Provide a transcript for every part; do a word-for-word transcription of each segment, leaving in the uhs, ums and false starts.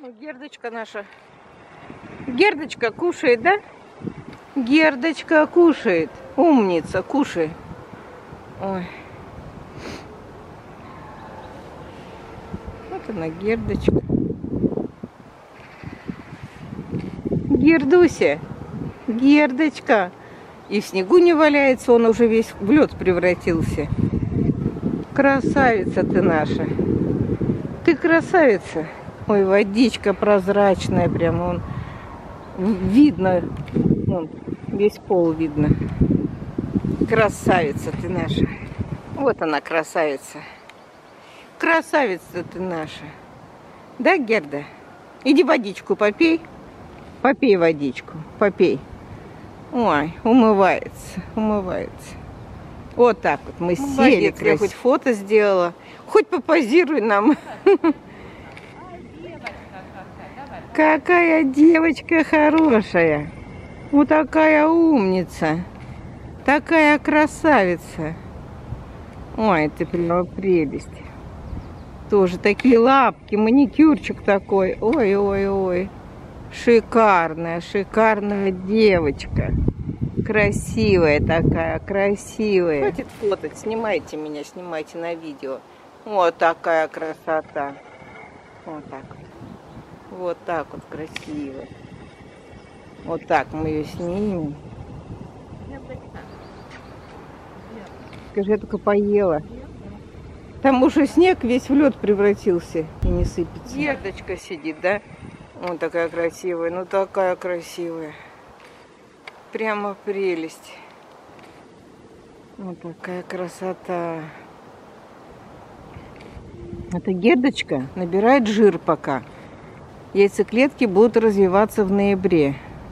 Ну, Гердочка наша. Гердочка кушает, да? Гердочка кушает. Умница, кушай. Ой. Вот она, Гердочка. Гердуся. Гердочка. И в снегу не валяется, он уже весь в лед превратился. Красавица ты наша. Ты красавица. Ой, водичка прозрачная, прям он видно, вон, весь пол видно. Красавица ты наша. Вот она, красавица. Красавица ты наша. Да, Герда? Иди водичку попей. Попей водичку, попей. Ой, умывается, умывается. Вот так вот мы сели. Я хоть фото сделала. Хоть попозируй нам. Какая девочка хорошая. Вот такая умница. Такая красавица. Ой, ты прямо прелесть. Тоже такие лапки, маникюрчик такой. Ой-ой-ой. Шикарная, шикарная девочка. Красивая такая, красивая. Хватит фотать, снимайте меня, снимайте на видео. Вот такая красота. Вот так вот. Вот так вот красиво. Вот так мы ее снимем. Скажи, я только поела. Там уже снег весь в лед превратился и не сыпется. Гердочка сидит, да? Вот такая красивая, ну такая красивая. Прямо прелесть. Вот такая красота. Эта Гердочка набирает жир пока. Яйцеклетки будут развиваться в ноябре.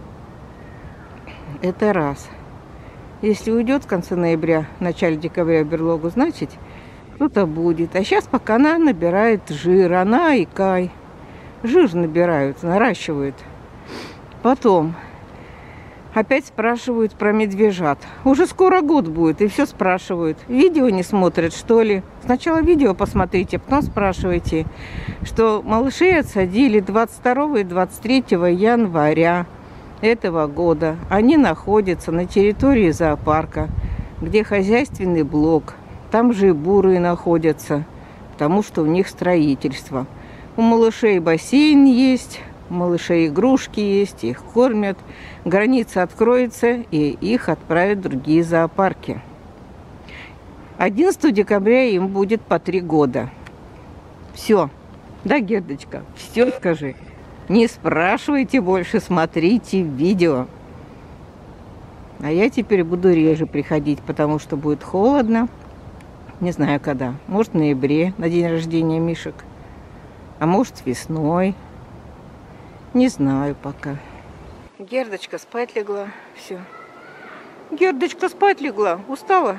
Это раз. Если уйдет в конце ноября, в начале декабря в берлогу, значит, кто-то будет. А сейчас пока она набирает жир, она и Кай. Жир набирают, наращивают. Потом опять спрашивают про медвежат. Уже скоро год будет, и все спрашивают. Видео не смотрят, что ли? Сначала видео посмотрите, потом спрашивайте, что малышей отсадили двадцать второго и двадцать третьего января этого года. Они находятся на территории зоопарка, где хозяйственный блок. Там же и бурые находятся, потому что у них строительство. У малышей бассейн есть, у малышей игрушки есть, их кормят. Граница откроется, и их отправят в другие зоопарки. одиннадцатого декабря им будет по три года. Все. Да, Гердочка? Все скажи. Не спрашивайте больше, смотрите видео. А я теперь буду реже приходить, потому что будет холодно. Не знаю когда. Может, в ноябре, на день рождения Мишек. А может, весной. Не знаю пока. Гердочка спать легла. Все. Гердочка спать легла. Устала?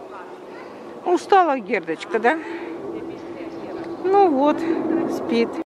Устала Гердочка, да? Ну вот, спит.